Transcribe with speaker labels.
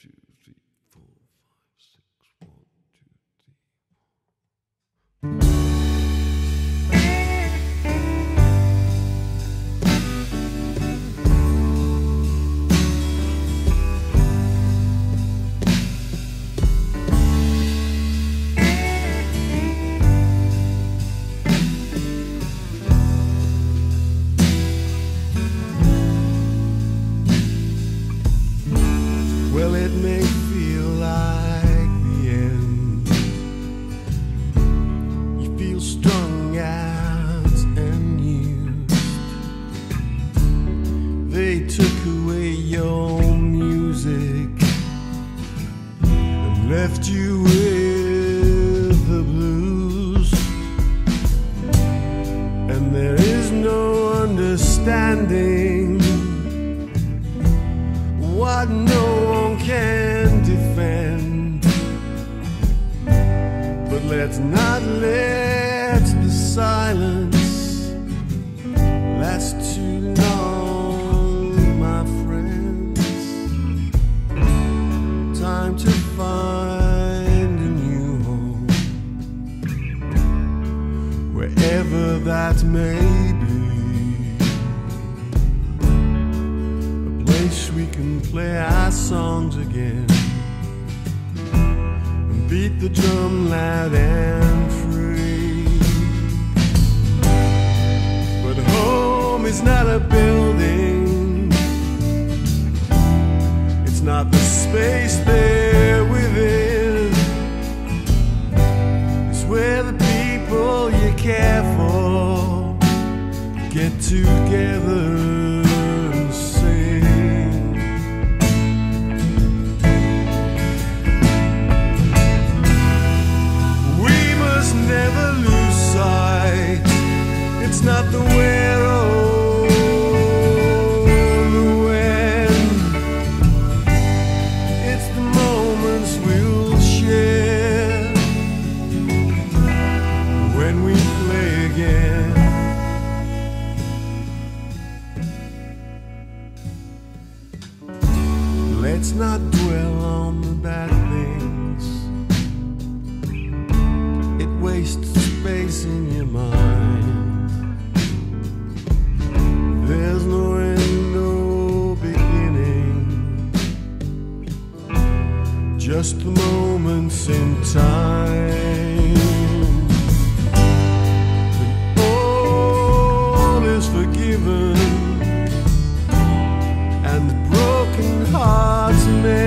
Speaker 1: 2, 3, 4, 5, 6, 1, 2, 3. Well, it may feel like the end. You feel strung out and used. They took away your music and left you with the blues. And there is no understanding what no one can defend. But let's not let the silence last too long, my friends. Time to find a new home, wherever that may be. We can play our songs again and beat the drum loud and free. But home is not a building, it's not the space there within. It's where the people you care for get together. Never lose sight. It's not the where or the when. It's the moments we'll share when we play again. Let's not dwell on the bad things. Waste space in your mind. There's no end, no beginning, just the moments in time. When all is forgiven and the broken hearts made.